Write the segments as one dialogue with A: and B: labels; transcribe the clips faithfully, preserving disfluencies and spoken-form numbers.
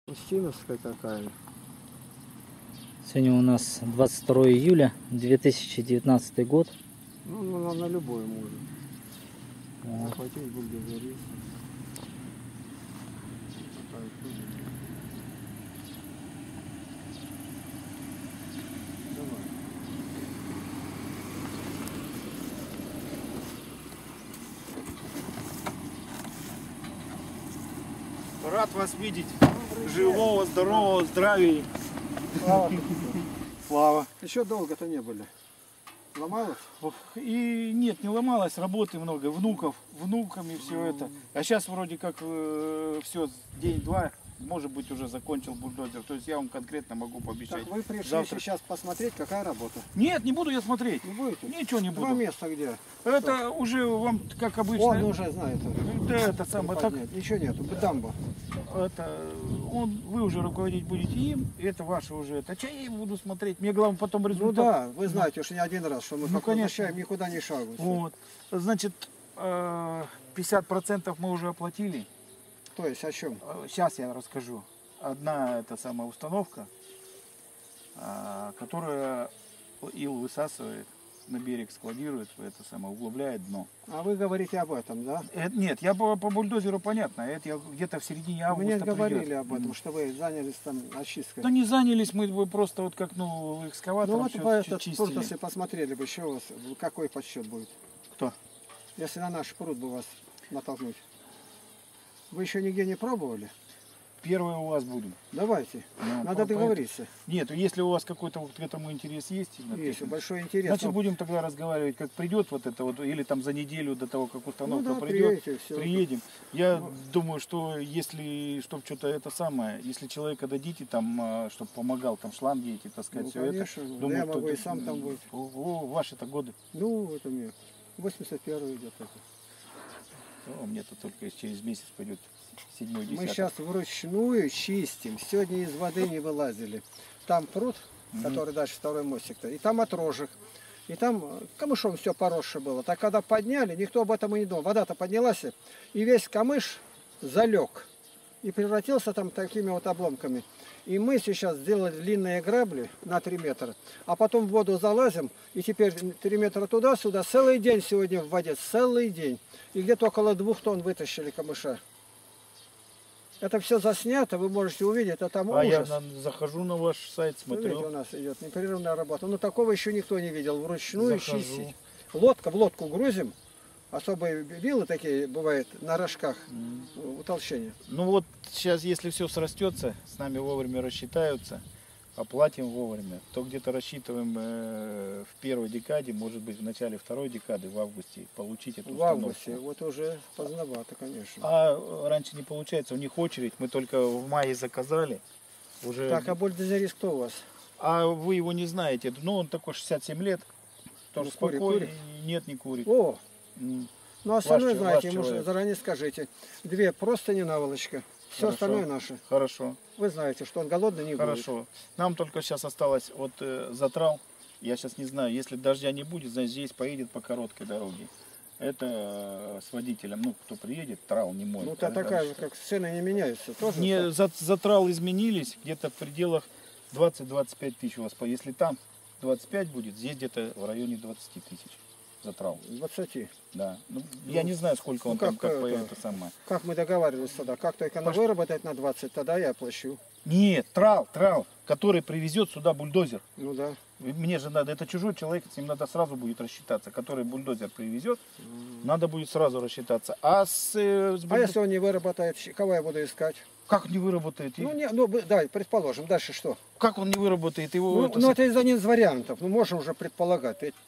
A: Устиновская такая.
B: Сегодня у нас двадцать второе июля две тысячи девятнадцатый год.
A: Ну, на, на любой может.
B: Вот.
A: Захватить бульдозер.
C: Рад вас видеть. Живого, здорового, здравия.
A: Слава.
C: Слава.
A: Еще долго-то не были. Ломалось?
C: И нет, не ломалось, работы много, внуков, внуками все это. А сейчас вроде как э, все, день-два, может быть, уже закончил бульдозер. То есть я вам конкретно могу пообещать.
A: Так вы пришли
C: Завтра.
A: сейчас посмотреть, какая работа?
C: Нет, не буду я смотреть.
A: Не будете?
C: Ничего не
A: Два
C: буду.
A: места где?
C: Это уже вам, как обычно.
A: Он уже знает.
C: Да, это самое. Так,
A: Нет, ничего нету. Дамба.
C: это, он, вы уже руководить будете им, это ваше уже. Это чай я буду смотреть. Мне главное потом
A: Ну
C: результат.
A: да, вы знаете уж не один раз, что мы
C: Ну,
A: как
C: конечно.
A: возвращаем, никуда не шагу.
C: Вот. Значит, пятьдесят процентов мы уже оплатили.
A: То есть о чем?
C: Сейчас я расскажу. Одна это самая установка, которая ил высасывает, на берег складирует, это самое, углубляет дно.
A: А вы говорите об этом, да?
C: Это, нет, я по, по бульдозеру понятно, это я где-то в середине августа
A: Мне говорили
C: придет.
A: об этом, что вы занялись там очисткой.
C: Да не занялись, мы бы просто вот как, ну, экскаватором
A: Ну вот
C: всё
A: по этот
C: чистили.
A: пруд, если посмотрели бы, что у вас, какой подсчет будет.
C: Кто?
A: Если на наш пруд бы вас натолкнуть. Вы еще нигде не пробовали?
C: Первое у вас будем.
A: Давайте.
C: Ну,
A: Надо
C: по-
A: договориться.
C: Нет, если у вас какой-то вот к этому интерес есть,
A: Есть большой интерес.
C: значит
A: но-
C: будем тогда разговаривать, как придет вот это вот, или там за неделю до того, как
A: Ну
C: установка
A: да,
C: придет,
A: приедете, все.
C: приедем. Я
A: Ну.
C: думаю, что если, чтобы что-то это самое, если человека дадите там, чтобы помогал там шланги эти таскать,
A: Ну,
C: все это,
A: конечно. Да
C: думаю,
A: я могу
C: кто-то-
A: и сам там быть.
C: О, о, ваши-то годы.
A: Ну, это мне. восемьдесят первый идет это.
C: О, мне-то только через месяц пойдет седьмой,
A: Мы
C: десятый.
A: сейчас вручную чистим. Сегодня из воды не вылазили. Там пруд,
C: Мгм.
A: который дальше второй мостик-то, и там отрожек. И там камышом все поросшее было. Так когда подняли, никто об этом и не думал. Вода-то поднялась, и весь камыш залег. И превратился там такими вот обломками. И мы сейчас сделали длинные грабли на три метра, а потом в воду залазим, и теперь три метра туда-сюда. Целый день сегодня в воде, целый день. И где-то около двух тонн вытащили камыша. Это все заснято, вы можете увидеть, это там
C: А я
A: ужас.
C: на- захожу на ваш сайт,
A: Смотрите, у
C: смотрю.
A: нас идет непрерывная работа. Ну такого еще никто не видел. Вручную
C: Захожу.
A: чистить. Лодка, в лодку грузим. Особые вилы такие бывают на рожках, утолщения.
C: Ну вот сейчас, если все срастется, с нами вовремя рассчитаются, оплатим вовремя, то где-то рассчитываем э, в первой декаде, может быть в начале второй декады, в августе, получить эту
A: В
C: установку.
A: августе, вот уже поздновато, конечно.
C: А раньше не получается, у них очередь, мы только в мае заказали. Уже...
A: Так, а бульдозерист кто у вас?
C: А вы его не знаете, ну он такой шестьдесят семь лет, тоже
A: Ну, курит,
C: спокойный,
A: курит?
C: нет, не курит.
A: О,
C: М.
A: ну остальное,
C: Ваш-
A: знаете,
C: ваш
A: ему же
C: человек.
A: заранее скажите. Две просто не наволочка. Все
C: Хорошо.
A: остальное наше.
C: Хорошо.
A: Вы знаете, что он голодный не будет.
C: Хорошо. Нам только сейчас осталось вот э, затрал. Я сейчас не знаю, если дождя не будет, значит здесь поедет по короткой дороге. Это э, с водителем, ну кто приедет, трал не мой.
A: Ну, та такая же, как цены не меняются. Тоже
C: Не,
A: так?
C: за, затрал изменились где-то в пределах двадцать-двадцать пять тысяч у вас. по- Если там двадцать пять будет, здесь где-то в районе двадцати тысяч затрал.
A: двадцать.
C: Да. Ну, я не знаю, сколько
A: ну,
C: он там,
A: как,
C: как по
A: э,
C: это самое.
A: Как мы договаривались тогда? Как только она
C: Пош-
A: выработает на двадцать, тогда я плачу.
C: Нет, трал, трал, который привезет сюда бульдозер.
A: Ну да.
C: Мне же надо, это чужой человек, с ним надо сразу будет рассчитаться. Который бульдозер привезет, надо будет сразу рассчитаться. А с, э, с
A: А
C: бульдо-
A: если он не выработает, щ- кого я буду искать?
C: как не выработает?
A: Ну, не, ну, бы- да, предположим, дальше что?
C: Как он не выработает его?
A: Ну,
C: это
A: ну,
C: с-
A: это из один из вариантов. Ну, можем уже предполагать. Ведь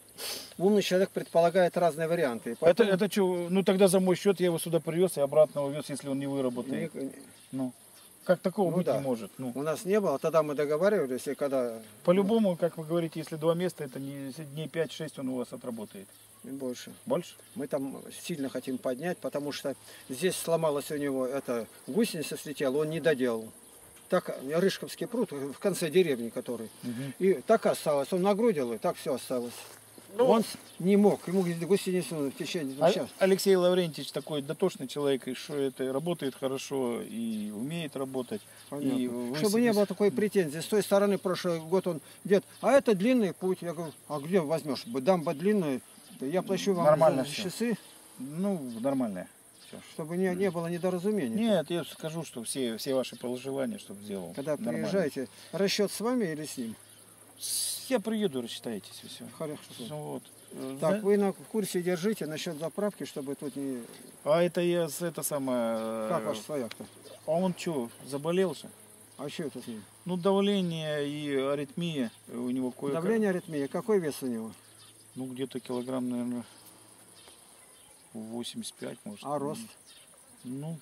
A: умный человек предполагает разные варианты. И
C: это,
A: поэтому
C: это что? Ну тогда за мой счет я его сюда привез и обратно увез, если он не выработает.
A: ни-
C: Ну, как такого
A: Ну
C: быть
A: да.
C: не может? Ну,
A: у нас не было, тогда мы договаривались, и когда
C: по-любому, как вы говорите, если два места, это не дней пять-шесть он у вас отработает.
A: и больше.
C: Больше?
A: Мы там сильно хотим поднять, потому что здесь сломалась у него эта гусеница слетела, он не доделал. Так, Рыжковский пруд в конце деревни, который.
C: Мгм.
A: И так осталось, он нагрудил, и так все осталось.
C: Ну,
A: Он с- не мог, ему где-то гусеницу в течение двух
C: А-
A: часов.
C: Алексей Лаврентьевич такой дотошный человек, и что это работает хорошо, и умеет работать. И
A: Понятно.
C: вы
A: Чтобы не
C: себе-
A: было такой претензии. С той стороны прошлый год он дед, а это длинный путь. Я говорю, а где возьмешь? Дамба длинная, я плачу вам
C: Нормально
A: за
C: всё.
A: часы,
C: Ну, нормальное. Всё.
A: чтобы не, не было недоразумений.
C: Нет, я скажу, что все, все ваши пожелания, чтобы сделал.
A: Когда
C: Нормально.
A: приезжаете, расчет с вами или с ним?
C: С- Я приеду, рассчитаетесь, и все.
A: Хорошо.
C: Вот. Э,
A: Так,
C: зна-
A: вы на курсе держите насчет заправки, чтобы тут не...
C: А это я с это самое.
A: Как ваш свояк-то?
C: А он что, заболел же?
A: А что это с ним?
C: Ну, давление и аритмия у него кое
A: Давление, аритмия. Какой вес у него?
C: Ну, где-то килограмм, наверное, восемьдесят пять, может.
A: А рост?
C: Ну,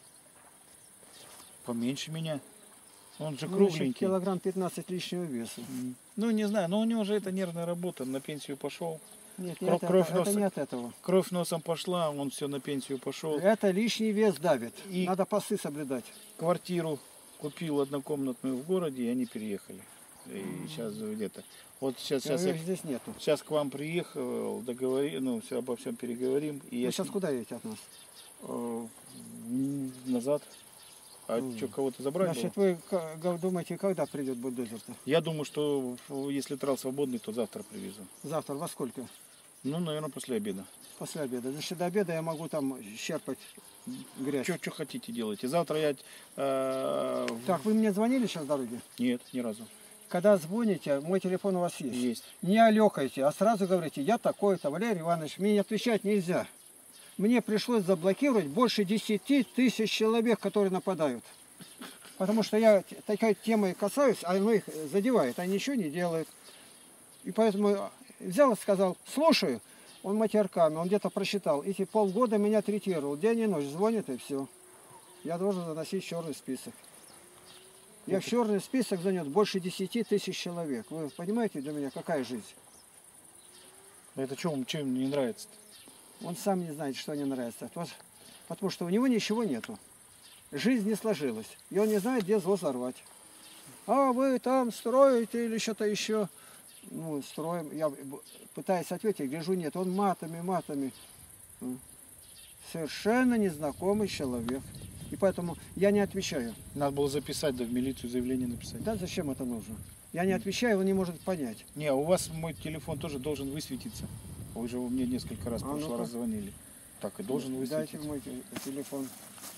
C: поменьше меня. Он же
A: Ну, еще
C: кругленький.
A: килограмм пятнадцать лишнего веса.
C: М. Ну, не знаю, но у него же это нервная работа, он на пенсию пошел.
A: Нет,
C: Кровь-
A: нет, это,
C: кровь
A: это
C: носа.
A: не от этого.
C: Кровь носом пошла, он все на пенсию пошел.
A: Это лишний вес давит.
C: И-
A: Надо пасы соблюдать.
C: Квартиру купил однокомнатную в городе, и они переехали. И сейчас где-то. Вот сейчас, сейчас,
A: Их
C: я,
A: здесь нету.
C: сейчас к вам приехал, договори, ну, все, обо всем переговорим. И
A: Вы
C: я
A: сейчас
C: с-
A: куда едете от нас?
C: э, м, назад. А
A: Мгм.
C: что, кого-то забрать
A: Значит,
C: было?
A: вы ка- га- думаете, когда придет бульдозер-то?
C: Я думаю, что ф- если трал свободный, то завтра привезу.
A: Завтра во сколько?
C: Ну, наверное, после обеда.
A: После обеда. Значит, до обеда я могу там щерпать грязь.
C: Что хотите делайте. Завтра я... э, в-
A: Так, вы мне звонили сейчас с дороги?
C: Нет, ни разу.
A: Когда звоните, мой телефон у вас есть.
C: Есть.
A: Не алекайте, а сразу говорите, я такой-то, Валерий Иванович, мне не отвечать нельзя. Мне пришлось заблокировать больше десяти тысяч человек, которые нападают. Потому что я т- такой темой касаюсь, а оно их задевает, они ничего не делают. И поэтому взял и сказал, слушаю, он матерками, он где-то просчитал. Эти полгода меня третировал, день и ночь, звонит и все. Я должен заносить в черный список. Я в черный список занес больше десяти тысяч человек. Вы понимаете для меня, какая жизнь?
C: Это что, чем им не нравится?
A: Он сам не знает, что не нравится. Вот, потому что у него ничего нету. Жизнь не сложилась. И он не знает, где зло взорвать. А вы там строите или что-то еще. Ну, строим. Я б- пытаюсь ответить, гляжу, нет. Он матами, матами. М. Совершенно незнакомый человек. И поэтому я не отвечаю.
C: Надо было записать, да в милицию заявление написать.
A: Да зачем это нужно? Я не отвечаю, он не может понять.
C: Не, у вас мой телефон тоже должен высветиться. Вы же мне несколько раз в
A: А
C: прошлый
A: ну-ка.
C: раз звонили. Так, и должен
A: Дайте
C: высветиться.
A: мой те- телефон.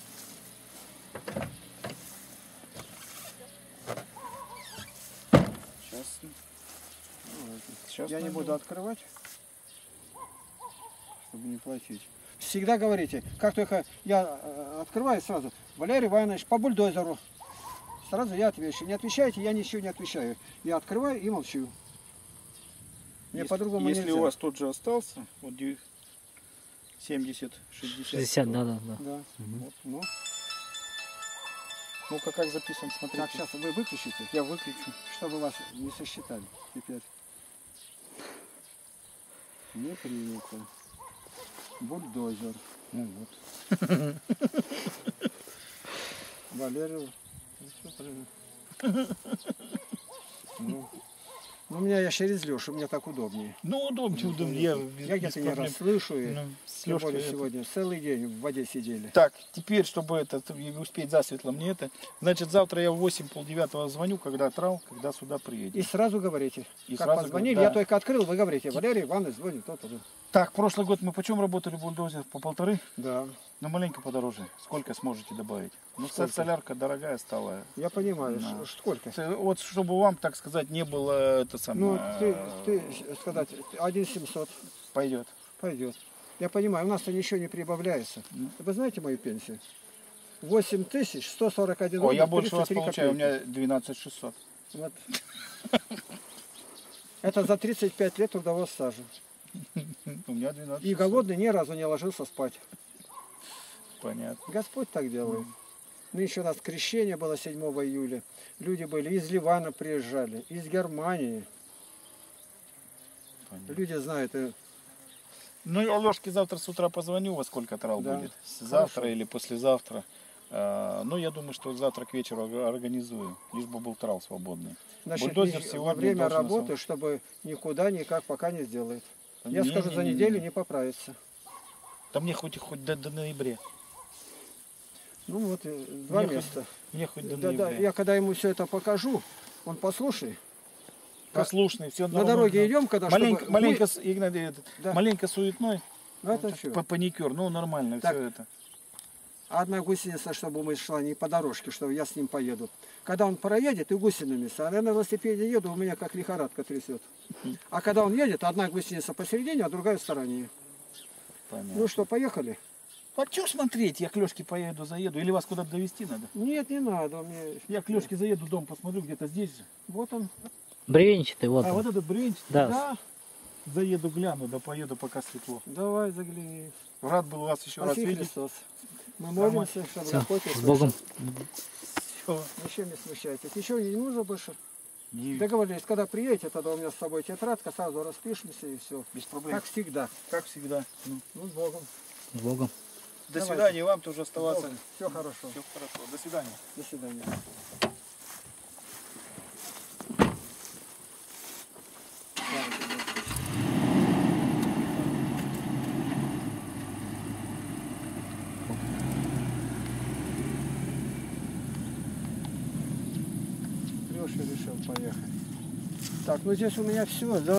C: Сейчас. Сейчас
A: Я не
C: найду.
A: буду открывать, чтобы не платить. Всегда говорите, как только я э, открываю сразу, Валерий Иванович, по бульдозеру. Сразу я отвечу. Не отвечаете, я ничего не отвечаю. Я открываю и молчу. Мне
C: Если-
A: по-другому
C: Если
A: нельзя.
C: у вас тот же остался, вот дев- семьдесят, шестьдесят.
B: шестьдесят, да, да, да.
A: Да.
B: Мгм.
A: Вот, ну.
C: Ну-ка, как записан, смотрите.
A: Так, сейчас вы выключите,
C: Я выключу.
A: чтобы вас не сосчитали теперь. Не принято. Бульдозер.
C: Ну вот.
A: Валерию. Ну, всё правильно. Ну, ну, у меня я через Лешу, мне так удобнее.
C: Ну, удобнее, удобнее. Я, без-
A: Я
C: без
A: где-то не
C: проблем.
A: раз слышу, и
C: Ну, с
A: тем более
C: Лёшкой это-
A: сегодня целый день в воде сидели.
C: Так, теперь, чтобы это и успеть засветло мне это, значит, завтра я в восемь полдевятого звоню, когда трал, когда сюда
A: И
C: приедет.
A: сразу говорите.
C: И
A: как
C: сразу
A: позвонили,
C: говорю,
A: я
C: да.
A: только открыл, вы говорите, Валерий Иванович звонит, то-то. да.
C: Так, прошлый год мы почем работали бульдозер? По полторы?
A: Да,
C: Ну, маленько подороже. Сколько сможете добавить? Ну,
A: Сколько?
C: солярка дорогая стала.
A: я понимаю,
C: Да.
A: ш- сколько.
C: Ц- Вот, чтобы вам, так сказать, не было это
A: Ну,
C: самое...
A: ты, ты сказать, один семьсот
C: Пойдет.
A: пойдет. Я понимаю, у нас-то ничего не прибавляется.
C: Ну.
A: Вы знаете мою пенсию? восемь тысяч сто сорок один
C: О,
A: рубль
C: я больше вас
A: тридцать три
C: получаю, у
A: копейки.
C: меня двенадцать шестьсот.
A: Вот. Это за тридцать пять лет трудового стажа.
C: У меня двенадцать
A: И
C: шестьсот.
A: голодный ни разу не ложился спать.
C: Понятно.
A: Господь так делает. Ну, еще у нас крещение было седьмого июля. Люди были из Ливана приезжали, из Германии.
C: Понятно.
A: Люди знают. э,
C: Ну, я Алешке завтра с утра позвоню, во сколько трал
A: Да.
C: будет. Завтра
A: Хорошо.
C: или послезавтра. А, Ну, я думаю, что завтра к вечеру ор- организую, лишь бы был трал свободный.
A: Значит,
C: Бульдозер
A: ни-
C: сегодня
A: во время
C: должен
A: работы,
C: сам-
A: чтобы никуда никак пока не сделает. Я
C: Не,
A: скажу,
C: не,
A: за
C: не, не.
A: неделю не поправится.
C: Да мне хоть, хоть до, до ноября.
A: Ну вот, э, два
C: Мне
A: места.
C: Мне хоть до
A: Да, да,
C: ноября.
A: я когда ему все это покажу, он послушай.
C: Послушный, все
A: На дороге идем, когда
C: Маленько,
A: чтобы...
C: маленько, с- Игнатий, этот,
A: Да.
C: маленько суетной.
A: Ну, это
C: Вот
A: чё?
C: по- Паникер, ну нормально
A: Так.
C: все это.
A: Одна гусеница, чтобы мы шла не по дорожке, чтобы я с ним поеду. Когда он проедет, и гусеницами, а я на велосипеде еду, у меня как лихорадка трясет. А когда он едет, одна гусеница посередине, а другая в стороне.
C: Понятно.
A: Ну что, поехали?
C: А что смотреть? Я к Лешке поеду, заеду. Или вас куда-то довести надо?
A: Нет, не надо. Мне...
C: Я к Лешке заеду, дом посмотрю, где-то здесь же.
A: Вот он.
B: Бревенчатый, вот
C: А
B: он.
C: вот этот бревенчик?
B: Да.
C: Заеду, гляну, да поеду, пока светло.
A: Давай загляни.
C: Рад был вас еще раз
A: Спаси
C: видеть.
A: Христос. Мы молимся, чтобы
B: Все,
A: Господь
B: с Богом.
C: Всё.
A: Ничего не смущайтесь. Ничего не нужно больше.
C: Не-
A: Договорились, когда приедете, тогда у меня с собой тетрадка, сразу распишемся и все.
C: Без проблем.
A: Как всегда.
C: Как всегда. Ну.
A: Ну, с Богом.
B: С Богом.
C: До
A: Давайте.
C: свидания, вам тоже оставаться.
A: Все хорошо.
C: Все хорошо. До свидания.
A: До свидания. Леша решил поехать. Так, ну здесь у меня все.